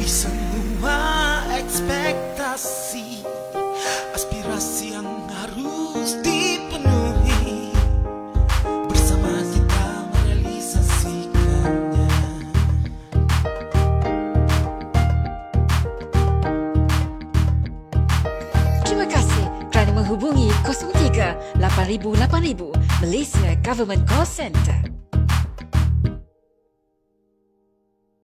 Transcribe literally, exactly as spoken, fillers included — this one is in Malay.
Penuhi semua ekspektasi, aspirasi yang harus dipenuhi. Bersama kita merealisasikannya. Terima kasih kerana menghubungi kosong tiga lapan ribu lapan ribu Malaysia Government Call Center.